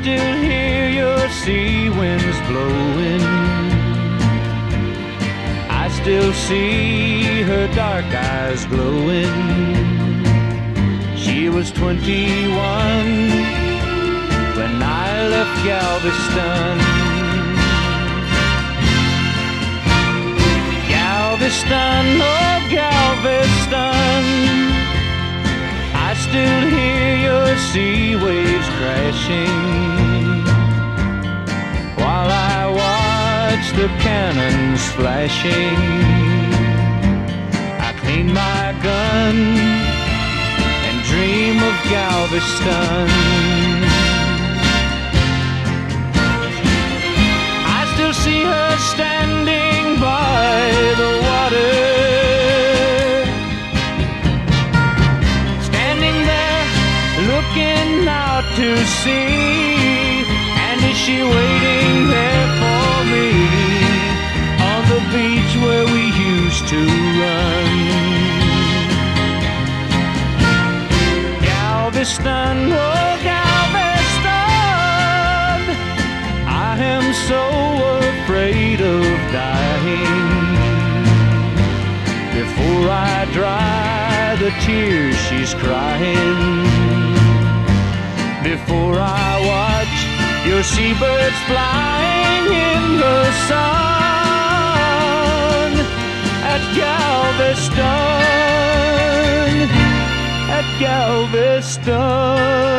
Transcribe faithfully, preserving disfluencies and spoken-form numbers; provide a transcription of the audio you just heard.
still hear your sea winds blowing. I still see her dark eyes glowing. She was twenty-one when I left Galveston. Galveston, oh Galveston, I still hear your sea waves crashing while I watch the cannons flashing. I clean my gun and dream of Galveston. I still see her standing by the water, standing there looking out to sea. And is she waiting there for me on the beach where we used to run? Galveston, oh Galveston, I am so afraid of dying before I dry the tears she's crying, before I watch your seabirds flying in the sun at Galveston, at Galveston.